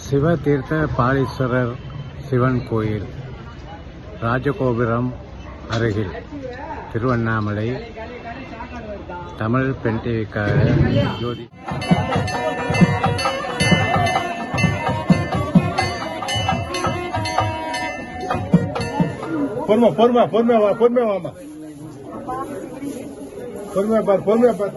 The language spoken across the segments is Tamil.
சிவதீர்த்த பாலீஸ்வரர் சிவன் கோயில் ராஜகோபுரம் அருகில் திருவண்ணாமலை தமிழ் பெண் டிவிக்காக ஜோதி. பொறுமை பொறுமை பொறுமையா வா, பொறுமையா வாமா, பொறுமையா பாரு, பொறுமையா பாரு,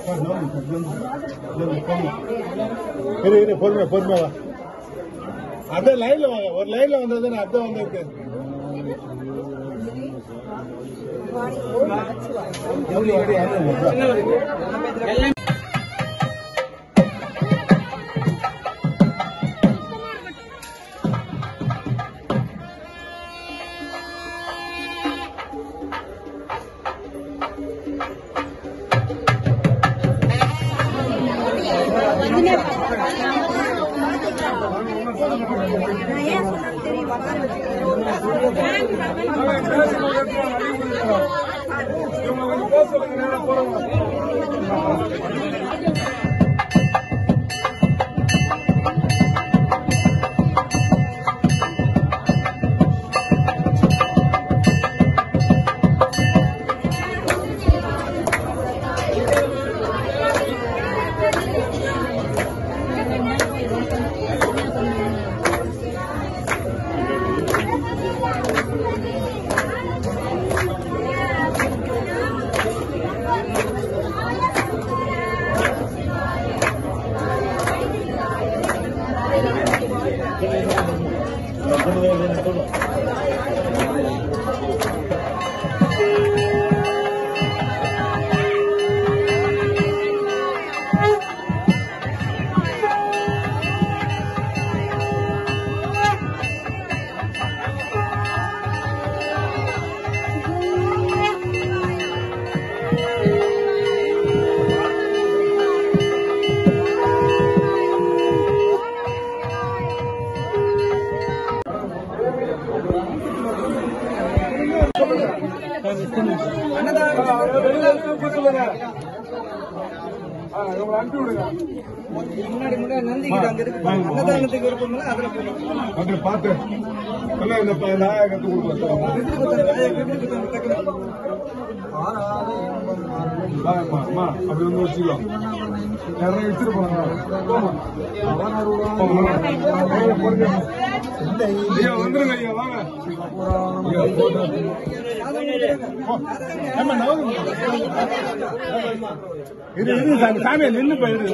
இரு பொறுமையா பொறுமையா வா. அப்படியே லைன்ல வாங்க, ஒரு லைன்ல வந்தது அப்படியே வந்திருக்கு. அப்படி பார்த்து கத்து கொடுப்போம். அப்படி வந்து வச்சுக்கோ, யாரும் எடுத்துட்டு போனாங்க. ஐயா வந்துருங்க, ஐயா வாங்க. சாமியா நின்று போயிரு.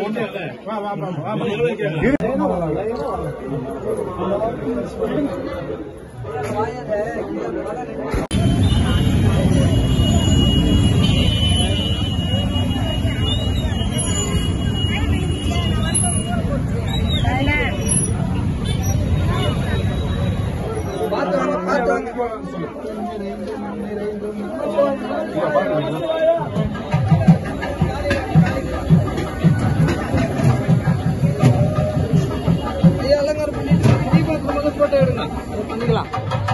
அலங்காரம் பண்ணிட்டு தீபாவளி போட்டோ எடுங்க, பண்ணிக்கலாம்.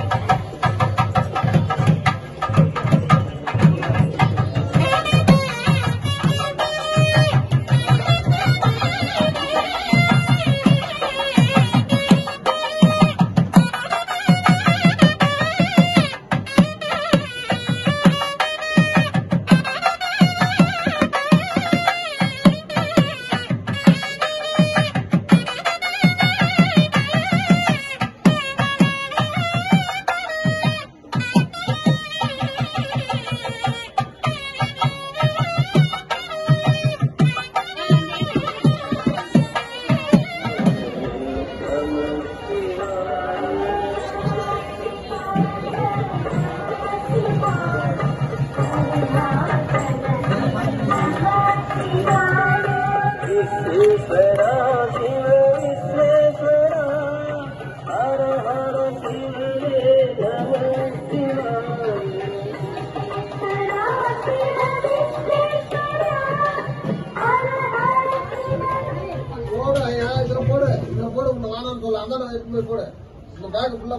போடு, இந்த பேக் ஃபுல்லா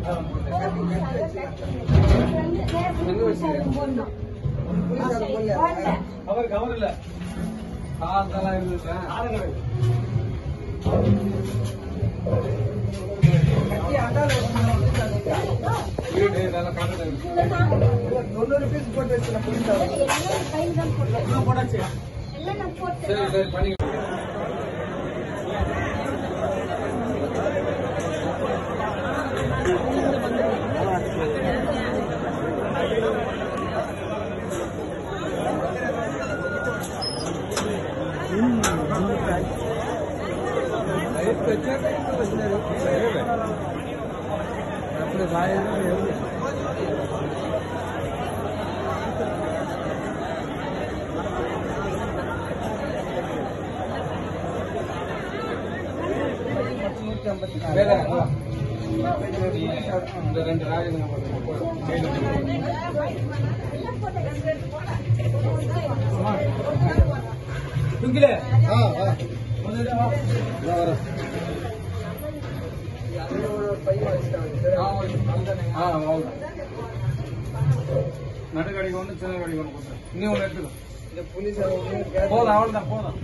நடுக்கடிக்கு ஒன்று சின்ன கடிக்கு ஒன்று இன்னும் ஒன்று எடுத்துக்கோ. போதும், அவ்வளோதான் போதும்.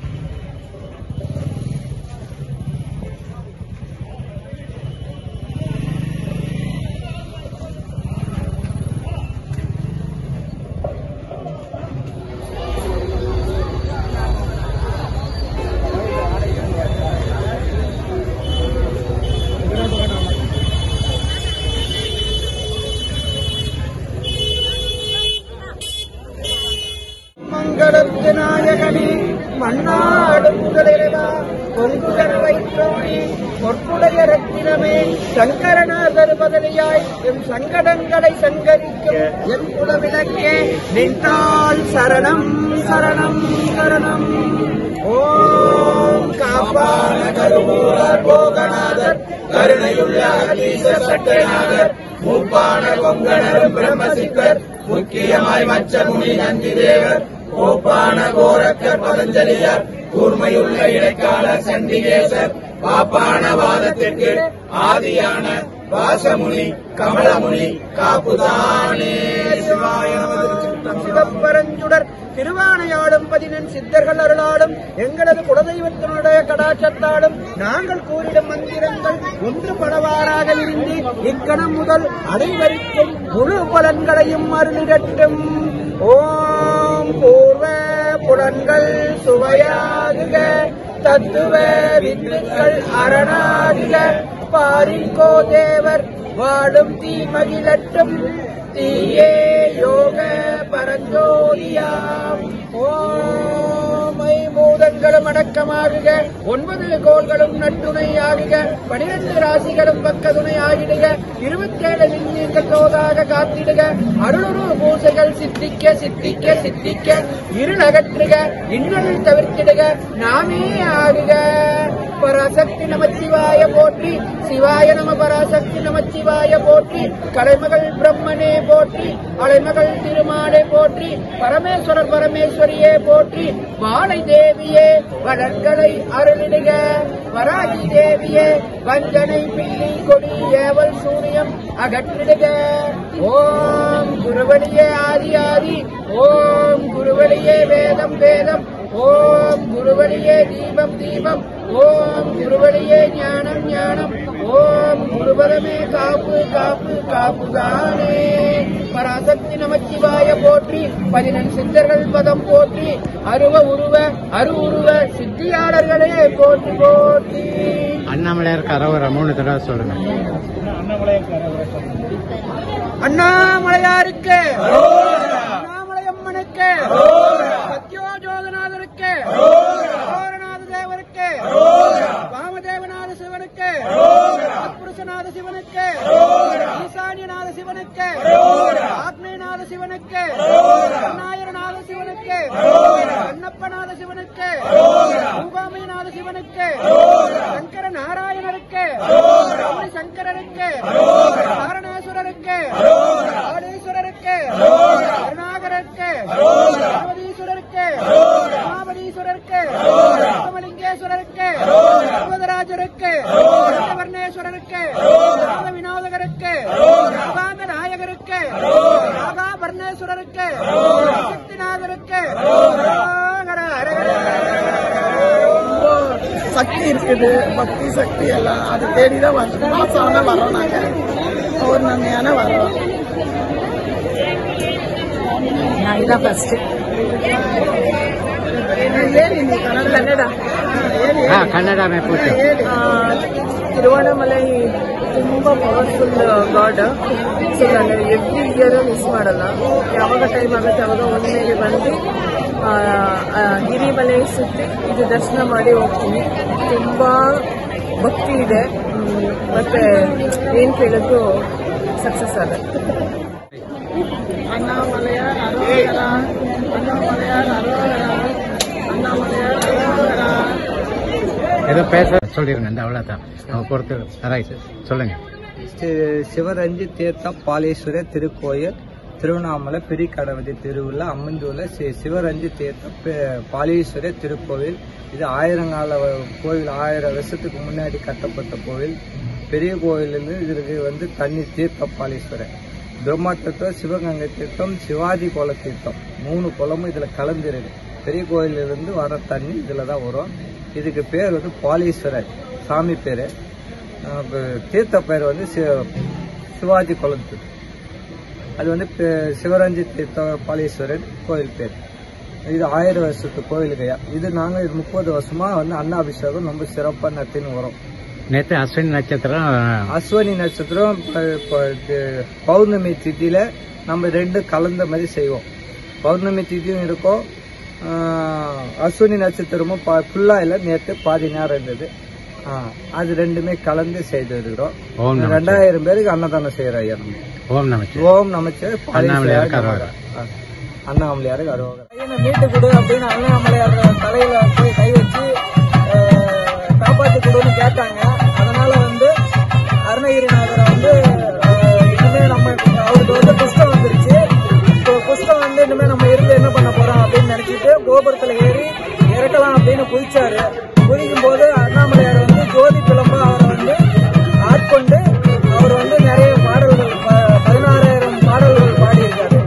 நாயகனே மன்னாடும் முதலிரவா பொங்குதல் வைத்தோனே பொற்புடைய ரத்தினமே சங்கரநாதர் பதவியாய் எம் சங்கடங்களை சங்கரிக்கும் என் குலவிளக்கே நின்றால் சரணம் சரணம் சரணம். ஓம் காப்பான கருமூலர் போகநாதர் கருணையுள்ள அகதீசர் சட்டநாதர் மூப்பான கொங்கணரும் பிரம்மசிக்கர் முக்கியமாய் மச்சமுனி நந்தி தேவர் கோப்பான கோரக்கர் பதஞ்சலியர் கூர்மையுள்ள இடைக்காலர் சண்டிகேசர் பாப்பான வாதத்திற்கு ஆதியான வாசமுனி கமலமுனி காப்புதானே. சிவாய சிவப்பரஞ்சுடர் திருவானையாடும் 14 சித்தர்கள் அருளாடும் எங்களது குலதெய்வத்தினுடைய கடாட்சத்தாடும் நாங்கள் கூறிடும் மந்திரங்கள் ஒன்று பலவாறாக இருந்து இக்கணம் முதல் அனைவருக்கும் முழு பலன்களையும் அருளிடட்டும். ஓம் பூர்வ புலன்கள் சுவையாகுக தத்துவ வித்துக்கள் அரணாகுக பாரிக்கோ தேவர் வாடும் தீமகிழட்டும் தீயே யோக பரஞ்சோதியாம். ஓம் ஐம்பூதங்களும் அடக்கமாகுக 9 கோள்களும் நட்டுணையாகுக 12 ராசிகளும் பக்கதுணை ஆகிடுக 27 விண்மீன்கள் தோதாக காத்திடுக அருளுரு பூசைகள் சித்திக்க சித்திக்க சித்திக்க இருள் அகற்றுக இன்னொரு தவிர்த்திடுக நாமே ஆகுக. பராசக்தி நமச்சிவாய போற்றி சிவாய நம பராசக்தி நமச்சிவாய போற்றி கலைமகள் பிரம்மனே போற்றி அலைமகள் திருமாலே போற்றி பரமேஸ்வரர் பரமேஸ்வரியே போற்றி வாழை தேவியே வளர்களை அருளிடுக வராகி தேவியே வஞ்சனை பில்லி கொடி ஏவல் சூரியம் அகற்றிடுக. ஓம் குருவழியே ஆதி ஆதி ஓம் குருவழியே வேதம் வேதம் ஓம் குருவழியே தீபம் தீபம் ஓம் குருவழியே ஞானம் ஞானம் ஓம் குருபதமே காப்பு காப்பு காப்புதானே. பராசக்தி நமச்சிவாய போற்றி 14 சித்தர்கள் பதம் போற்றி அருவ உருவ அருவுருவ சித்தியாளர்களே போற்றி போற்றி. அண்ணாமலையாருக்கு அரோகரா 3 தடவை சொல்லுங்க. அண்ணாமலையாருக்கு அண்ணாமலையம்மனுக்கு சத்யோஜோதநாதருக்கு கோரநாத தேவருக்கு வாமதேவநாத சிவனுக்கு புருஷநாத சிவனுக்கு ஈசானியநாத சிவனுக்கு ஆக்னேயநாத சிவனுக்கு நாயரநாத சிவனுக்கு கண்ணப்பநாத சிவனுக்கு பூபாமிநாத சிவனுக்கு சங்கர நாராயணருக்கு சங்கரருக்கு காரணேஸ்வரருக்கு ஆடேஸ்வரருக்கு கருணாகரருக்கு பார்வதீஸ்வரருக்கு மகாபலீஸ்வரருக்கு ராமலிங்கேஸ்வரருக்கு ராஜருக்கு வர்ணேஸ்வரருக்கு வினோதகருக்கு நாகாபர்ணேஸ்வரருக்கு சக்திநாதருக்கு சக்தி இருக்குது, பக்தி சக்தி எல்லாம் அது தேடிதான் மாசம் வரோம். நாங்க பௌர்ணமியான வரோம். இதான் ஃபர்ஸ்ட் ಕನ್ನಡ ಮೇ ಪೂಜೆ ತಿರುವಣ್ಣಾಮಲೈ ತುಂಬಾ ಪವರ್ಫುಲ್ ಗಾಡ್. ಸೊ ನಾನು ಎವ್ರಿ ಇಯರ್ ಮಿಸ್ ಮಾಡಲ್ಲ. ಯಾವಾಗ ಟೈಮ್ ಆಗುತ್ತೆ ಅವಾಗ ಒಮ್ಮೆಗೆ ಬಂದು ಗಿರಿಮಲೆ ಸುತ್ತಿ ಇದು ದರ್ಶನ ಮಾಡಿ ಹೋಗ್ತೀನಿ. ತುಂಬಾ ಭಕ್ತಿ ಇದೆ, ಮತ್ತೆ ಏನ್ ಕೇಳಿದ್ರು ಸಕ್ಸಸ್ ಆಗುತ್ತೆ. அண்ணாமலையார் அரோகரா, அண்ணாமலையார் அரோகரா, அண்ணாமலையார் அரோகரா. ஏதோ பேச சொல்லிருங்க, இந்த அவ்வளவுதான் அவங்க பொறுத்து. ரைட், சொல்லுங்க. சிவரஞ்சி தீர்த்தம் பாலேஸ்வரர் திருக்கோயில் திருவண்ணாமலை பெரிய கடவதி தெருவில் அமைந்துள்ள சிவரஞ்சி தீர்த்தம் பாலேஸ்வரர் திருக்கோவில். இது 1000 கால கோவில், 1000 வருஷத்துக்கு முன்னாடி கட்டப்பட்ட கோவில். பெரிய கோயிலிருந்து இதற்கு தண்ணி தீர்த்தம் பாலேஸ்வரர். பிரம்மா தீர்த்தம், சிவகங்கை தீர்த்தம், சிவாஜி கோல தீர்த்தம் 3 குளமும் இதுல கலந்துருக்கு. பெரிய கோயிலிருந்து வர தண்ணி இதுல தான் வரும். இதுக்கு பேர் பாலீஸ்வரர் சாமி பேரு. தீர்த்த பேர் சிவாஜி குளம் தீர்த்தம். அது சிவரஞ்சி தீர்த்த பாலீஸ்வரர் கோயில் பேர். இது 1000 வருஷத்து கோயிலுக்கையா. இது நாங்க 30 வருஷமா அன்னாபிஷேகம் ரொம்ப சிறப்பா நடத்தின்னு வரோம். நேற்று அஸ்வினி நட்சத்திரம், அஸ்வினி நட்சத்திரம் பௌர்ணமி திதியில நம்ம 2 கலந்த மாதிரி செய்வோம். பௌர்ணமி திதியும் இருக்கும், அஸ்வினி நட்சத்திரமும் ஃபுல்லா இல்ல, நேற்று பாதி நேரம் இருந்தது. அது 2மே கலந்து செய்து இருக்கிறோம். 2000 பேருக்கு அன்னதானம் செய்யறோம் ஐயா. ஓம் நமச்சிவாய. ஓம் நமச்சிவாய. அண்ணாமலையாருக்கு அரோகரா. அண்ணாமலையாருக்கு அரோகரா. மீட்டு கொடு அப்படின்னு அண்ணாமலையார் தலையில போய் கை வச்சு காப்பாற்றி கொடுன்னு கேட்டாங்க. அதனால அருணகிரிநாதரை இனிமே நம்ம அவருக்கு புஷ்டம் வந்துருச்சு. புஷ்டம் இனிமே நம்ம இருந்து என்ன பண்ண போறோம் அப்படின்னு நினைச்சிட்டு கோபுரத்துல ஏறி இறக்கலாம் அப்படின்னு குதிச்சாரு. குதிக்கும் போது அண்ணாமலையார் ஜோதி கிளம்ப அவரை ஆட்கொண்டு அவர் நிறைய பாடல்கள் 16,000 பாடல்கள் பாடியிருக்காரு.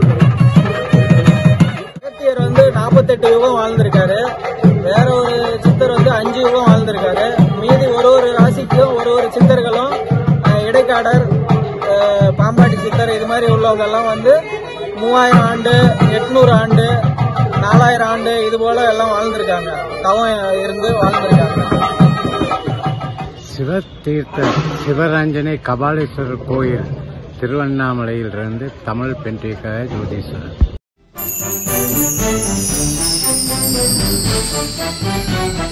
அகத்தியர் 48 யுகம் வாழ்ந்திருக்காரு. வேற ஒரு சித்தர் 5 யுகம் வாழ்ந்திருக்காரு. மீதி ஒரு ராசிக்கும் ஒரு சித்தர்களும் இடைக்காடர், பாம்பாட்டி சித்தர் இது மாதிரி உள்ளவங்க எல்லாம் 3000 ஆண்டு, 800 ஆண்டு, 4000 ஆண்டு இது போல எல்லாம் வாழ்ந்திருக்காங்க. தவம் இருந்து வாழ்ந்திருக்காங்க. சிவதீர்த்த சிவரஞ்சனை கபாலீஸ்வரர் கோயில் திருவண்ணாமலையிலிருந்து தமிழ் பென்றிக ஜோதீஸ்வரர்.